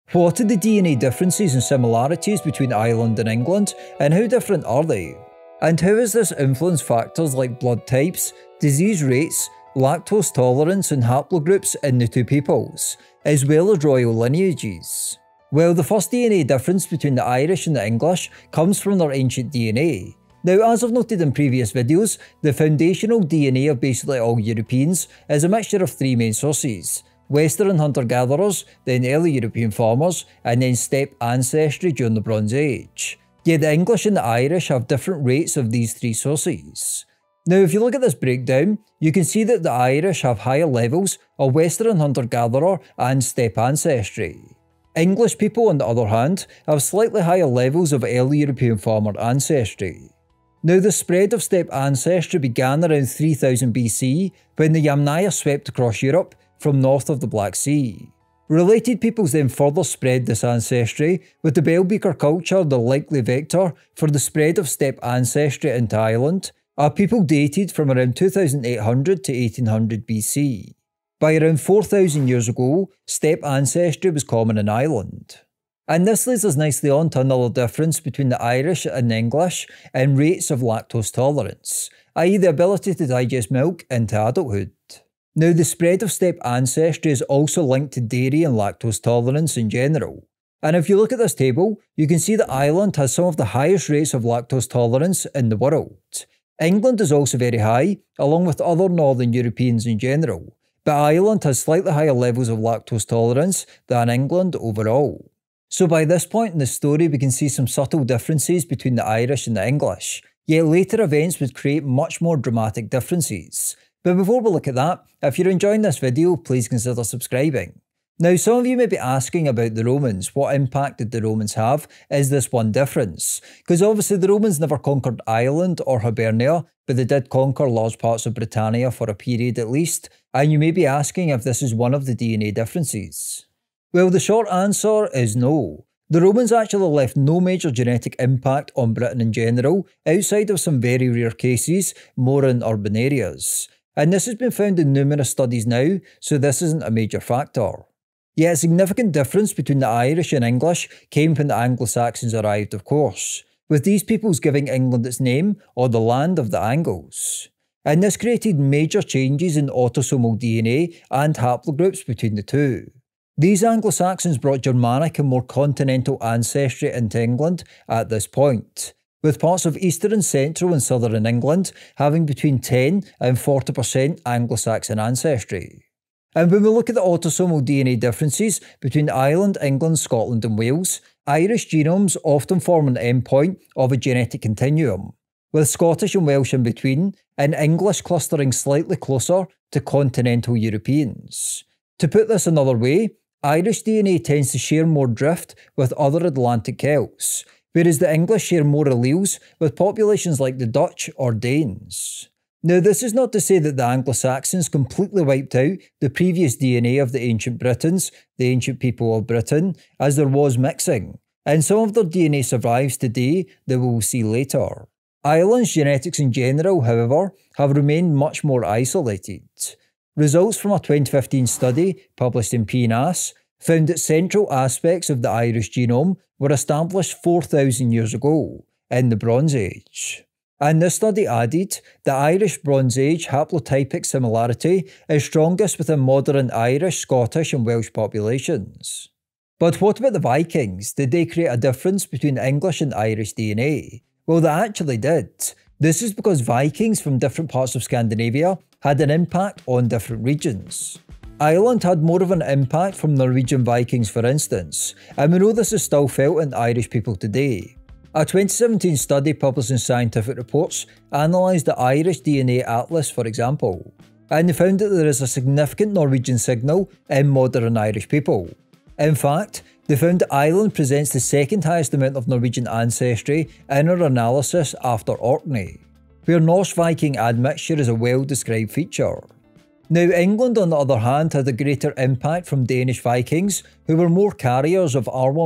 What are the DNA differences and similarities between Ireland and England, and how different are they? And how has this influenced factors like blood types, disease rates, lactose tolerance and haplogroups in the two peoples, as well as royal lineages? Well, the first DNA difference between the Irish and the English comes from their ancient DNA. Now, as I've noted in previous videos, the foundational DNA of basically all Europeans is a mixture of three main sources: Western hunter-gatherers, then early European farmers, and then steppe ancestry during the Bronze Age. Yet the English and the Irish have different rates of these three sources. Now, if you look at this breakdown, you can see that the Irish have higher levels of Western hunter-gatherer and steppe ancestry. English people, on the other hand, have slightly higher levels of early European farmer ancestry. Now, the spread of steppe ancestry began around 3000 BC when the Yamnaya swept across Europe from north of the Black Sea. Related peoples then further spread this ancestry, with the Bell-Beaker culture the likely vector for the spread of steppe ancestry into Ireland, a people dated from around 2800 to 1800 BC. By around 4000 years ago, steppe ancestry was common in Ireland. And this leads us nicely on to another difference between the Irish and the English in rates of lactose tolerance, i.e. the ability to digest milk into adulthood. Now, the spread of steppe ancestry is also linked to dairy and lactose tolerance in general. And if you look at this table, you can see that Ireland has some of the highest rates of lactose tolerance in the world. England is also very high, along with other Northern Europeans in general, but Ireland has slightly higher levels of lactose tolerance than England overall. So by this point in the story, we can see some subtle differences between the Irish and the English, yet later events would create much more dramatic differences. But before we look at that, if you're enjoying this video, please consider subscribing. Now, some of you may be asking about the Romans. What impact did the Romans have? Is this one difference? Because obviously the Romans never conquered Ireland or Hibernia, but they did conquer large parts of Britannia for a period at least, and you may be asking if this is one of the DNA differences. Well, the short answer is no. The Romans actually left no major genetic impact on Britain in general, outside of some very rare cases, more in urban areas. And this has been found in numerous studies now, so this isn't a major factor. Yet a significant difference between the Irish and English came when the Anglo-Saxons arrived, of course, with these peoples giving England its name, or the land of the Angles. And this created major changes in autosomal DNA and haplogroups between the two. These Anglo-Saxons brought Germanic and more continental ancestry into England at this point, with parts of eastern, central and southern England having between 10 and 40% Anglo-Saxon ancestry. And when we look at the autosomal DNA differences between Ireland, England, Scotland and Wales, Irish genomes often form an endpoint of a genetic continuum, with Scottish and Welsh in between, and English clustering slightly closer to continental Europeans. To put this another way, Irish DNA tends to share more drift with other Atlantic Celts, whereas the English share more alleles with populations like the Dutch or Danes. Now, this is not to say that the Anglo-Saxons completely wiped out the previous DNA of the ancient Britons, the ancient people of Britain, as there was mixing, and some of their DNA survives today that we will see later. Ireland's genetics in general, however, have remained much more isolated. Results from a 2015 study, published in PNAS, found that central aspects of the Irish genome were established 4,000 years ago, in the Bronze Age. And this study added the Irish Bronze Age haplotypic similarity is strongest within modern Irish, Scottish and Welsh populations. But what about the Vikings? Did they create a difference between English and Irish DNA? Well, they actually did. This is because Vikings from different parts of Scandinavia had an impact on different regions. Ireland had more of an impact from Norwegian Vikings, for instance, and we know this is still felt in Irish people today. A 2017 study published in Scientific Reports analysed the Irish DNA Atlas, for example, and they found that there is a significant Norwegian signal in modern Irish people. In fact, they found that Ireland presents the second highest amount of Norwegian ancestry in our analysis after Orkney, where Norse Viking admixture is a well-described feature. Now, England, on the other hand, had a greater impact from Danish Vikings, who were more carriers of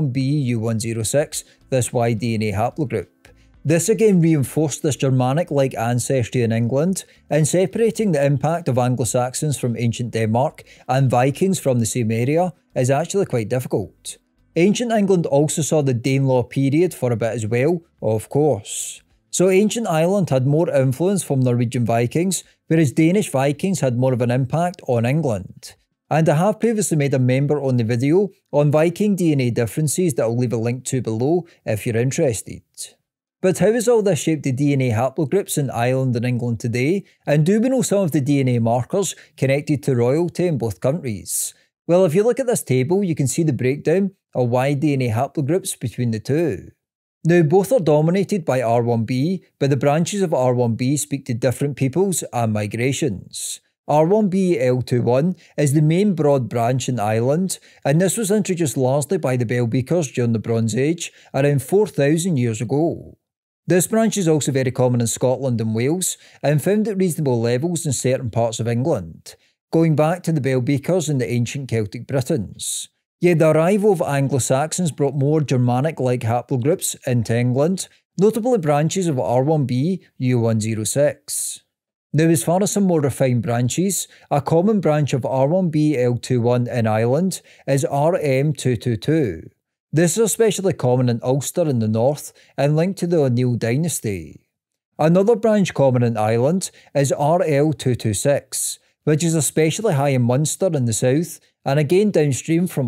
R1b-U106, this Y-DNA haplogroup. This again reinforced this Germanic-like ancestry in England, and separating the impact of Anglo-Saxons from ancient Denmark and Vikings from the same area is actually quite difficult. Ancient England also saw the Danelaw period for a bit as well, of course. So ancient Ireland had more influence from Norwegian Vikings, whereas Danish Vikings had more of an impact on England. And I have previously made a member-only video on Viking DNA differences that I'll leave a link to below if you're interested. But how has all this shaped the DNA haplogroups in Ireland and England today, and do we know some of the DNA markers connected to royalty in both countries? Well, if you look at this table, you can see the breakdown of wide DNA haplogroups between the two. Now, both are dominated by R1b, but the branches of R1b speak to different peoples and migrations. R1b-L21 is the main broad branch in Ireland, and this was introduced largely by the bell beakers during the Bronze Age, around 4,000 years ago. This branch is also very common in Scotland and Wales, and found at reasonable levels in certain parts of England, going back to the bell beakers in the ancient Celtic Britons. Yet the arrival of Anglo-Saxons brought more Germanic-like haplogroups into England, notably branches of R1b U106. Now, as far as some more refined branches, a common branch of R1b-L21 in Ireland is RM222. This is especially common in Ulster in the north and linked to the O'Neill dynasty. Another branch common in Ireland is RL226, which is especially high in Munster in the south and again downstream from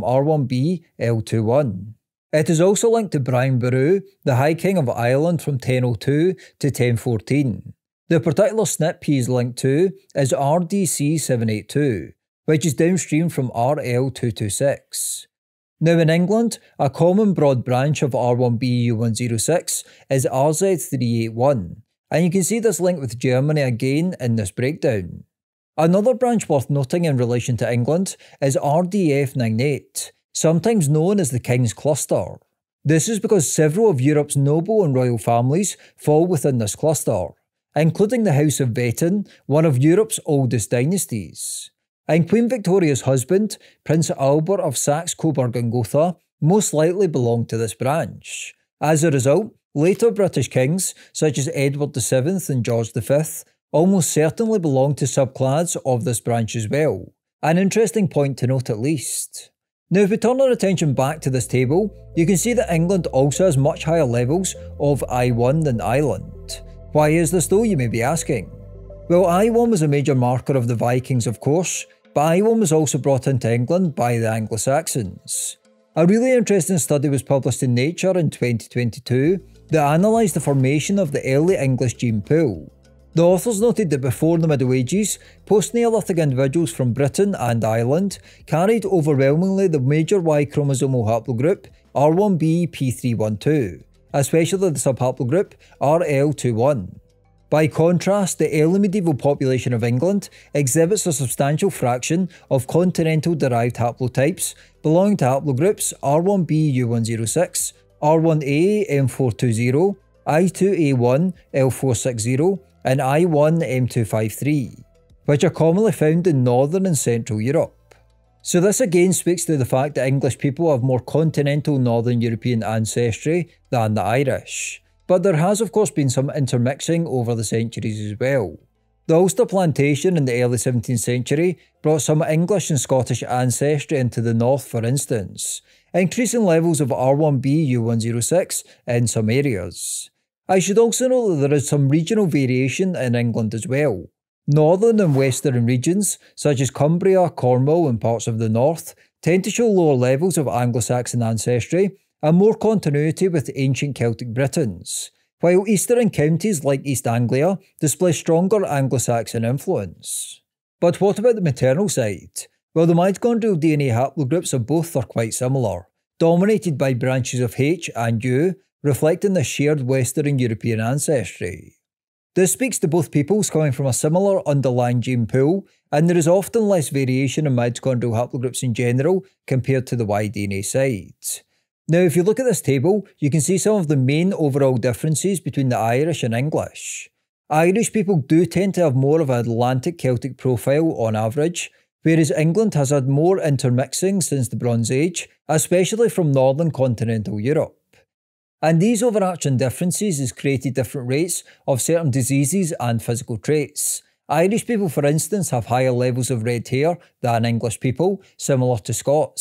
R1b-L21. It is also linked to Brian Boru, the High King of Ireland from 1002 to 1014. The particular SNP he is linked to is RDC782, which is downstream from RL226. Now in England, a common broad branch of R1b-U106 is RZ381, and you can see this link with Germany again in this breakdown. Another branch worth noting in relation to England is RDF98, sometimes known as the King's Cluster. This is because several of Europe's noble and royal families fall within this cluster, including the House of Wettin, one of Europe's oldest dynasties. And Queen Victoria's husband, Prince Albert of Saxe-Coburg and Gotha, most likely belonged to this branch. As a result, later British kings, such as Edward VII and George V, almost certainly belonged to subclads of this branch as well. An interesting point to note at least. Now, if we turn our attention back to this table, you can see that England also has much higher levels of I1 than Ireland. Why is this though, you may be asking? Well, I1 was a major marker of the Vikings, of course, but I1 was also brought into England by the Anglo-Saxons. A really interesting study was published in Nature in 2022 that analysed the formation of the early English gene pool. The authors noted that before the Middle Ages, post-Neolithic individuals from Britain and Ireland carried overwhelmingly the major Y chromosomal haplogroup R1b-P312, especially the subhaplogroup RL21. By contrast, the early medieval population of England exhibits a substantial fraction of continental-derived haplotypes belonging to haplogroups R1b-U106, R1a-M420, I2a1-L460, and I1-M253, which are commonly found in Northern and Central Europe. So this again speaks to the fact that English people have more continental Northern European ancestry than the Irish. But there has of course been some intermixing over the centuries as well. The Ulster plantation in the early 17th century brought some English and Scottish ancestry into the north, for instance, increasing levels of R1b-U106 in some areas. I should also note that there is some regional variation in England as well. Northern and western regions, such as Cumbria, Cornwall and parts of the north, tend to show lower levels of Anglo-Saxon ancestry and more continuity with ancient Celtic Britons, while eastern counties like East Anglia display stronger Anglo-Saxon influence. But what about the maternal side? Well, the mitochondrial DNA haplogroups of both are quite similar, dominated by branches of H and U, reflecting the shared Western European ancestry. This speaks to both peoples coming from a similar underlying gene pool, and there is often less variation in mitochondrial haplogroups in general compared to the Y-DNA side. Now, if you look at this table, you can see some of the main overall differences between the Irish and English. Irish people do tend to have more of an Atlantic Celtic profile on average, whereas England has had more intermixing since the Bronze Age, especially from northern continental Europe. And these overarching differences has created different rates of certain diseases and physical traits. Irish people, for instance, have higher levels of red hair than English people, similar to Scots.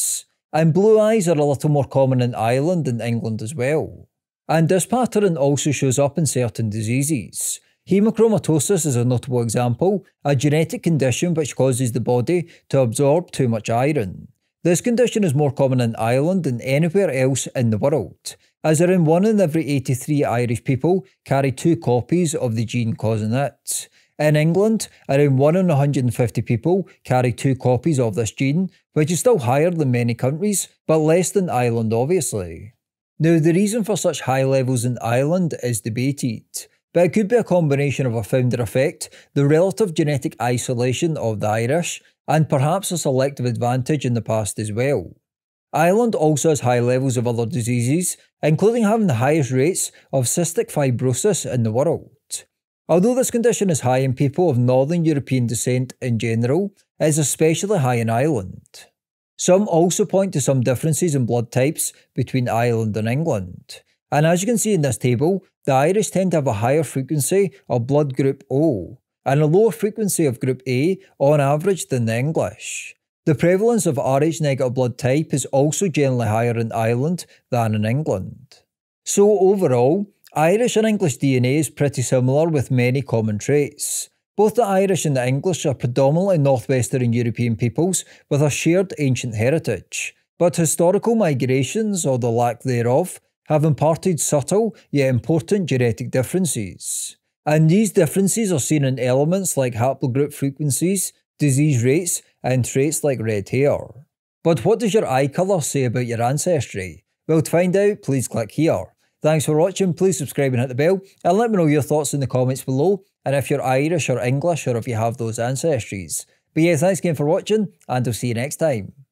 And blue eyes are a little more common in Ireland and England as well. And this pattern also shows up in certain diseases. Haemochromatosis is a notable example, a genetic condition which causes the body to absorb too much iron. This condition is more common in Ireland than anywhere else in the world, as around 1 in every 83 Irish people carry 2 copies of the gene causing it. In England, around 1 in 150 people carry 2 copies of this gene, which is still higher than many countries, but less than Ireland obviously. Now, the reason for such high levels in Ireland is debated, but it could be a combination of a founder effect, the relative genetic isolation of the Irish, and perhaps a selective advantage in the past as well. Ireland also has high levels of other diseases, including having the highest rates of cystic fibrosis in the world. Although this condition is high in people of Northern European descent in general, it is especially high in Ireland. Some also point to some differences in blood types between Ireland and England. And as you can see in this table, the Irish tend to have a higher frequency of blood group O, and a lower frequency of group A on average than the English. The prevalence of Rh negative blood type is also generally higher in Ireland than in England. So overall, Irish and English DNA is pretty similar with many common traits. Both the Irish and the English are predominantly northwestern European peoples with a shared ancient heritage, but historical migrations, or the lack thereof, have imparted subtle yet important genetic differences. And these differences are seen in elements like haplogroup frequencies, disease rates, and traits like red hair. But what does your eye colour say about your ancestry? Well, to find out, please click here. Thanks for watching, please subscribe and hit the bell, and let me know your thoughts in the comments below, and if you're Irish or English or if you have those ancestries. But yeah, thanks again for watching, and I'll see you next time.